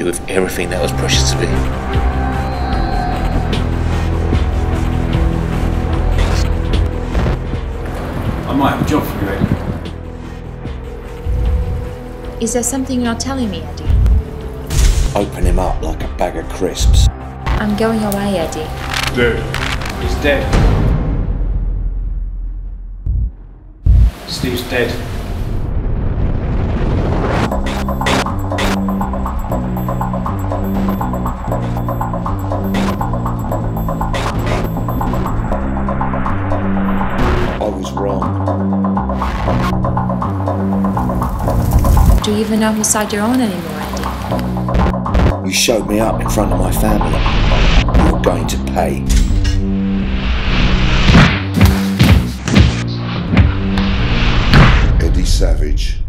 with everything that was precious to me. I might have a job for you, Eddie. Is there something you're not telling me, Eddie? Open him up like a bag of crisps. I'm going away, Eddie. Dude, he's dead. Steve's dead. I was wrong. Do you even know whose side you're on anymore, Eddie? You showed me up in front of my family. You're going to pay. Eddie Savage.